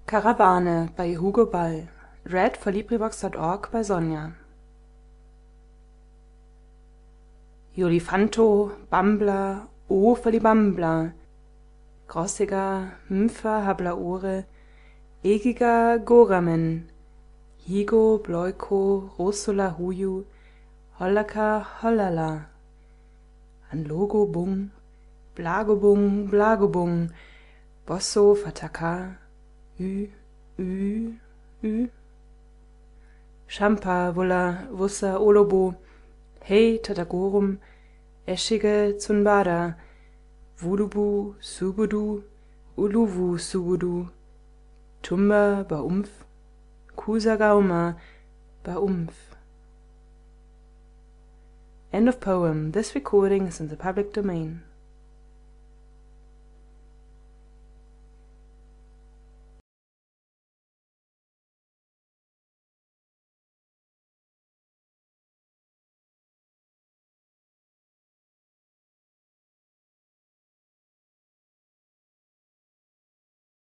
Karawane bei Hugo Ball. Red for LibriVox.org bei Sonja. Jolifanto, Bambler, O für die Bambler. Grossiger, Mmpfer, Hablaore, Egiger, Goramen. Higo, Bloiko, Rosula, Huju, Hollaka, Hollala. Anlogo, Bung, Blagobung, Blagobung. Bosso, Fataka, Ü, Ü, Ü. Champa, Wulla, Wussa, Olobo, Hei, Tatagorum, Eschige, Zunbada, Wulubu, Subudu, Uluwu, Subudu, Tumba, Baumf, Kusagauma, Baumf. End of poem. This recording is in the public domain.